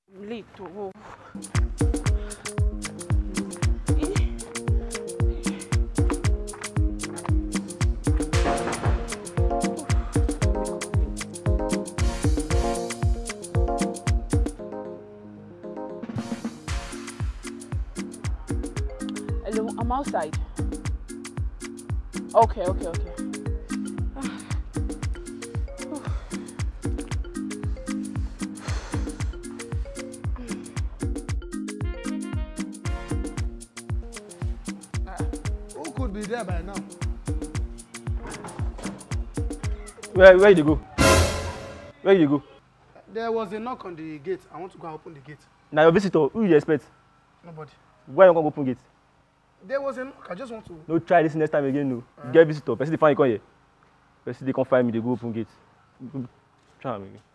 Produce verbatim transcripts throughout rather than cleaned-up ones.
Late. Oh. Hello, I'm outside. Okay, okay, okay. Who could be there by now? Where where you go? Where you go? There was a knock on the gate. I want to go and open the gate. Now your visitor, who you expect? Nobody. Why you gonna open gate? There was a knock. I just want to. No try this next time again. No. Uh-huh. You get visitor. Person they find you come here. Person they come find me. They go open gate. Try am again.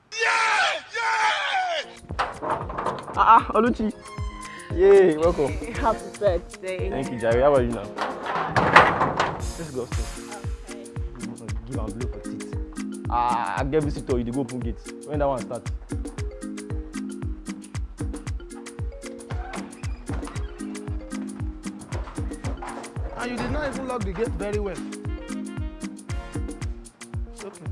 Ah ah, Oluchi. Yay, welcome. Happy birthday. Thank you, Jerry. How are you now? Let's go upstairs. Okay. Give am blow for teeth. Ah, I get visitor. You dey go open gate. When that one start? And you did not even lock the gate very well. It's okay.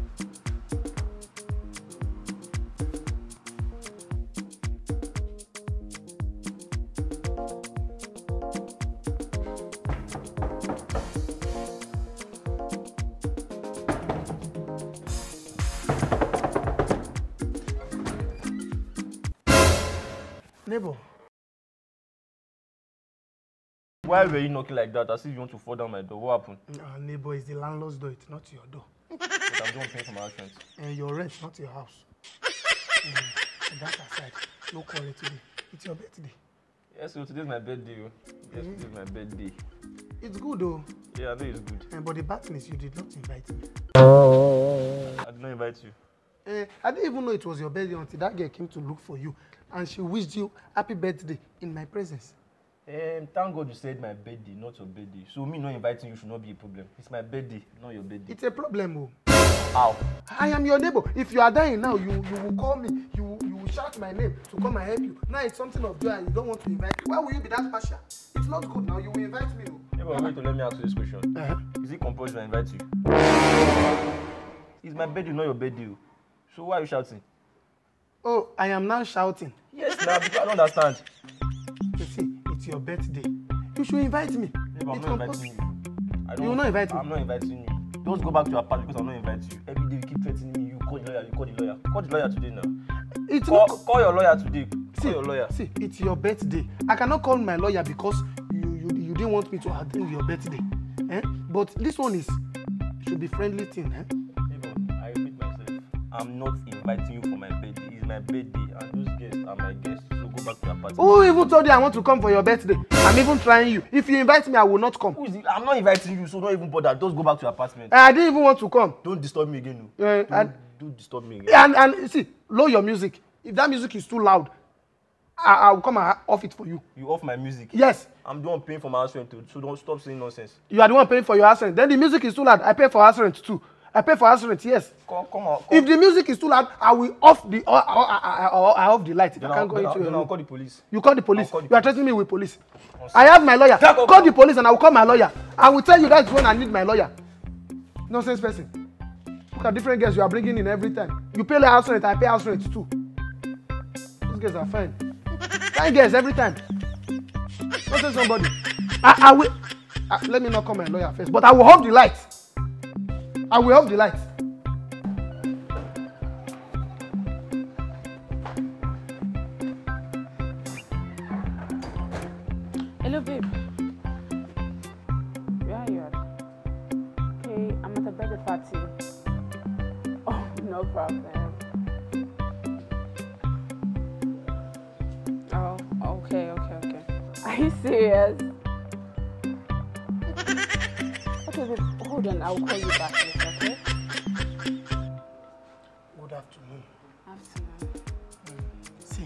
Neighbor. Why were you knocking like that? As if you want to fall down my door. What happened? Uh, neighbor, is the landlord's door. It's not your door. But I'm doing paying for my rent. And your rent, not your house. um, and that aside, no quarrel today. It's your birthday. Yes, so today's my birthday. Yes, Mm-hmm. today's my birthday. It's good though. Yeah, I know it's good. Uh, but the bad thing is you did not invite me. I did not invite you. Uh, I didn't even know it was your birthday until that girl came to look for you. And she wished you happy birthday in my presence. Um, thank God you said my birthday, not your birthday. So me not inviting you should not be a problem. It's my birthday, not your birthday. It's a problem. Oh. How? I am your neighbor. If you are dying now, you, you will call me. You, you will shout my name to come and help you. Now it's something of joy and you don't want to invite me. Why will you be that partial? It's not good now. You will invite me. Oh. Yeah, but wait to let me ask you this question. Uh-huh. Is it compulsory to invite you? It's my birthday, not your birthday. So why are you shouting? Oh, I am now shouting. Yes, now because I don't understand. You see, it's your birthday. You should invite me. Yeah, but I'm It's not compulsory. inviting you. I don't, You will not invite me? I'm not inviting you. Just go back to your apartment because I'm not inviting you. Every day you keep threatening me. You call the lawyer. You call the lawyer. Call the lawyer today now. It's Call, not. call your lawyer today. Call See, your lawyer. see, it's your birthday. I cannot call my lawyer because you you, you didn't want me to attend your birthday. Eh? But this one is should be friendly thing. Eh? Even, I repeat myself. I'm not inviting you for my birthday. It's my birthday, and those guests are my guests. So go back to your apartment. Who even told you I want to come for your birthday? I'm even trying you. If you invite me, I will not come. Who is it? I'm not inviting you, so don't even bother. Just go back to your apartment. I didn't even want to come. Don't disturb me again. No. Uh, don't, and, don't disturb me again. and and see, lower your music. If that music is too loud, I, I will come and off it for you. You off my music. Yes, I'm the one paying for my house rent too, so don't stop saying nonsense. you are the one paying for your house rent. Then the music is too loud. I pay for house rent too. I pay for house rent. Yes. Come, come on. Come. If the music is too loud, I will off the uh, uh, uh, uh, I off the light. If then I I'll, can't go then into I'll, your then I'll room. call the police. You call the police. Call the You are police. threatening me with police. I have my lawyer. Jack, Call the police and I will call my lawyer. I will tell you that's when I need my lawyer. Nonsense person. Look at different girls you are bringing in every time. You pay the house rent, I pay house rent too. These girls are fine. Fine girls every time. Don't say somebody. I, I will. Uh, let me not call my lawyer first, but I will off the light. I will off the light. Hello, babe. Where are you at? Okay, I'm at a birthday party. Oh, no problem. Oh, okay, okay, okay. Are you serious? Okay, babe, hold on. I'll call you back later, okay? Good afternoon. Afternoon. See,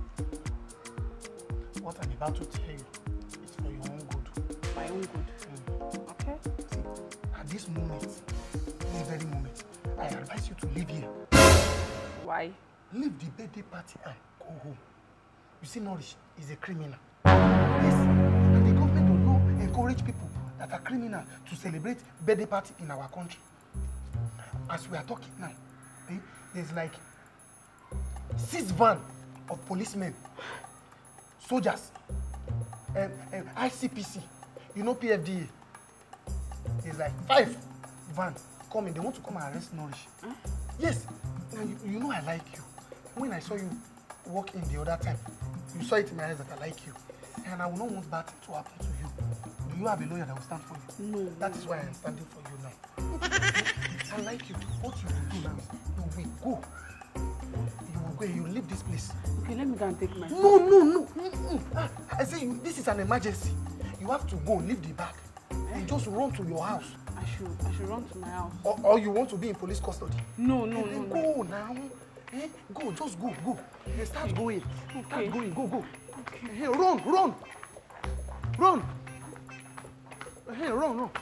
what I'm about to tell you is for your own good. My own good. Okay? See, at this moment, this very moment, I advise you to leave here. Why? Leave the birthday party and go home. You see, Nourish is a criminal. Yes. And the government will not encourage people that are criminal to celebrate birthday party in our country. As we are talking now, eh, there's like six van of policemen, soldiers, and, and I C P C, you know P F D A. There's like five van coming. They want to come and arrest Nourish. Huh? Yes. Now you, you know I like you. When I saw you walk in the other time, you saw it in my eyes that I like you. And I will not want bad thing to happen to you. Do you have a lawyer that will stand for you? No. That is why I am standing for you now. I like you. What you will do now is you will go. You will go. You will leave this place. Okay, let me go and take my. No, no, no. Mm-mm. Ah, I say you, this is an emergency. You have to go. Leave the bag. Eh? And just run to your house. I should. I should run to my house. Or, or you want to be in police custody? No, no, and no, then no. Go now. Eh? Go. Just go. Go. Hey, start going. Okay. Start going. Go. Go. Okay. Hey, run. Run. Run. Hey, run. Run.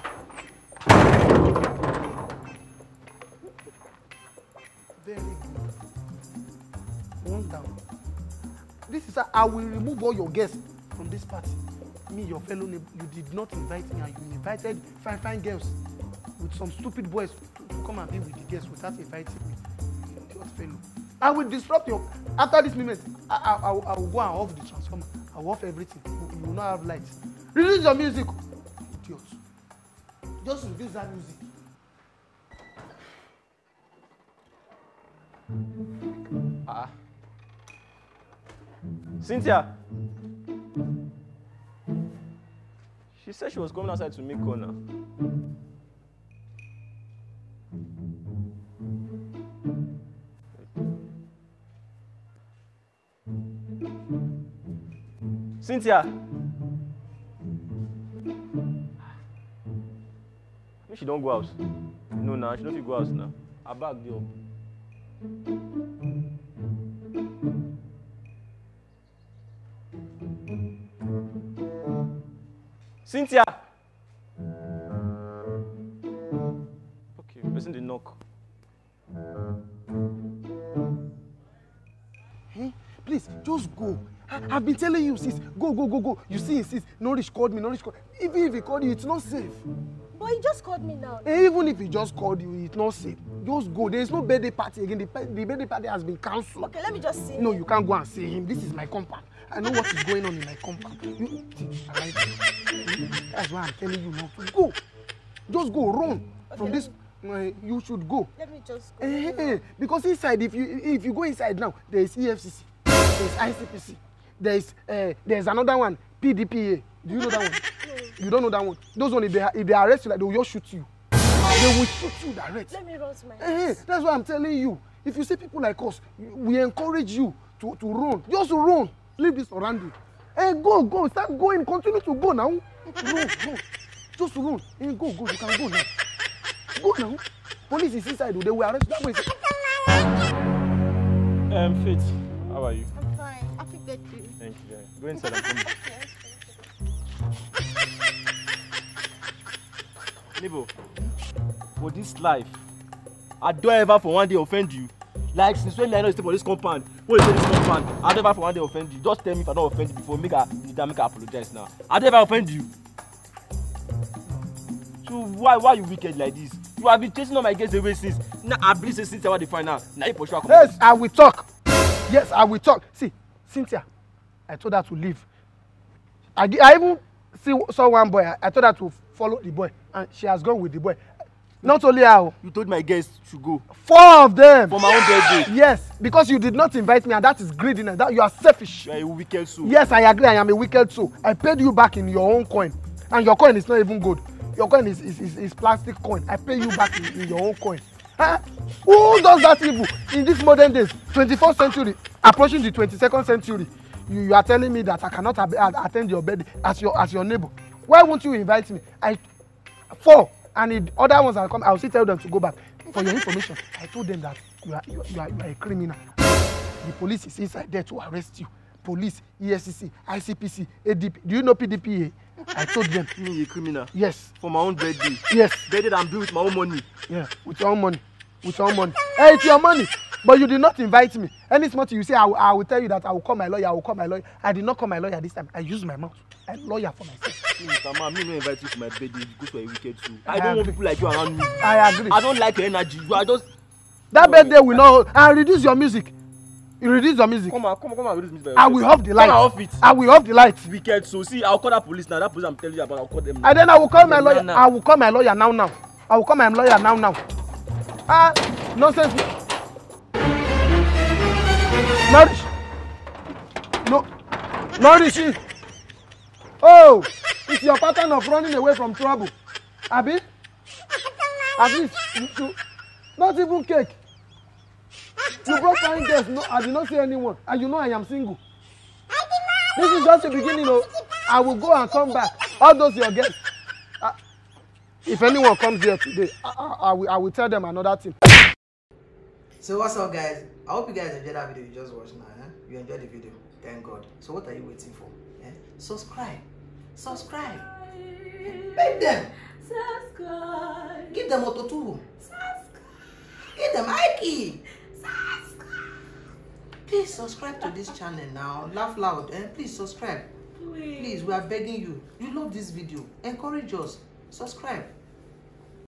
Very good. One down. This is how I will remove all your guests from this party. Me, your fellow neighbor, you did not invite me, and you invited fine, fine girls with some stupid boys to, to come and be with the guests without inviting me. Idiot fellow. I will disrupt your. After this moment, I, I, I, will, I will go and off the transformer. I will off everything. You, you will not have lights. Release your music. Idiot. Just release that music. Ah. Cynthia. She said she was coming outside to make corner. Cynthia. Maybe she don't go out. No, nah, she don't fit go out now. Her bag dey up. Cynthia! Okay, person dey knock. Hey, please, just go. I, I've been telling you, sis. Go, go, go, go. You see, sis, Nourish called me, Nourish called me. Even if he called you, it's not safe. But he just called me now. And even if he just called you, it's not safe. Just go. There is no birthday party again. The, the birthday party has been cancelled. Okay, let me just see No, him. you can't go and see him. This is my compound. I know what is going on in my compound. You, I like that. That's why I'm telling you not to go. Just go, run Okay, from this. Uh, you should go. Let me just go. Eh, eh, because inside, if you if you go inside now, there is E F C C, there is I C P C, there is uh, there is another one, P D P A. Do you know that one? No. You don't know that one. Those one, if they if they arrest you, like they will just shoot you. They will shoot you direct. Let me run to my house. Eh, that's what I'm telling you. If you see people like us, we encourage you to to run. Just run. Leave this surrounding. Hey, go, go, start going. Continue to go now. Run, run. Just run. Hey, go, go. You can go now. Go now. Police is inside. They will arrest that way. Um, Faith, how are you? I'm fine. Happy birthday. Thank you. Yeah. Go inside and come back. Neighbor, for this life, I don't ever for one day offend you. Like since when I know you stay for this compound, when you stay this compound, I don't ever for one day offend you. Just tell me if I don't offend you before make I make I apologize now. I don't ever offend you. So why why you wicked like this? You have been chasing all my guests away since. Now I believe say since I want to find out. Now you pursue her. Yes, I will talk. Yes, I will talk. See, Cynthia, I told her to leave. I, I even see saw one boy. I, I told her to follow the boy, and she has gone with the boy. Not only her. You told my guests to go. Four of them. For my own birthday. Yes, because you did not invite me, and that is greediness. That you are selfish. You are a wicked soul. Yes, I agree. I am a wicked soul. I paid you back in your own coin, and your coin is not even good. Your coin is is, is, is plastic coin. I pay you back in, in your own coin. Huh? Who does that evil in this modern days, twenty-first century, approaching the twenty-second century? You, you are telling me that I cannot ab attend your birthday as your as your neighbor. Why won't you invite me? I four. And if other ones are come, I will still tell them to go back. For your information, I told them that you are, you, you, are, you are a criminal. The police is inside there to arrest you. Police, E S C C, I C P C, A D P. Do you know P D P A? I told them. Me a criminal? Yes. For my own birthday? Yes. Birthday that I'm doing with my own money? Yeah, with your own money. With your own money. Hey, it's your money. But you did not invite me. Any small thing you say, I will, I will tell you that I will call my lawyer, I will call my lawyer. I did not call my lawyer this time. I used my mouth. I'm a lawyer for myself. Mister Man, me no invite you to my birthday because you are a wicked too. I, I don't agree. want people like you around me. I agree. I don't like your energy. You are just... That birthday will not. And reduce your music. You reduce your music. Come on, come on, come on, reduce music. I will off the light. Come on, off it. I will off the lights. Wicked. So see, I'll call that police now. That police I'm telling you about, I'll call them now. And then I will call my Now, lawyer. now. I will call my lawyer now now. I will call my lawyer now now. Ah, nonsense. Nourish. No. Nourish. Oh, it's your pattern of running away from trouble. Abi? At least you should. Not even cake. You brought fine guests. No, I did not see anyone. And you know I am single. This is just the beginning. Oh, I will go and come back. All those your guests. Uh, if anyone comes here today, I, I, I, will, I will tell them another thing. So what's up, guys? I hope you guys enjoyed that video you just watched now. Eh? You enjoyed the video, thank God. So what are you waiting for? Eh? Subscribe, subscribe, beg them, subscribe, give them auto two, subscribe, give them Ike, subscribe. Please subscribe to this channel now. Laugh loud, and eh? Please subscribe. Please. Please, we are begging you. You love this video. Encourage us. Subscribe.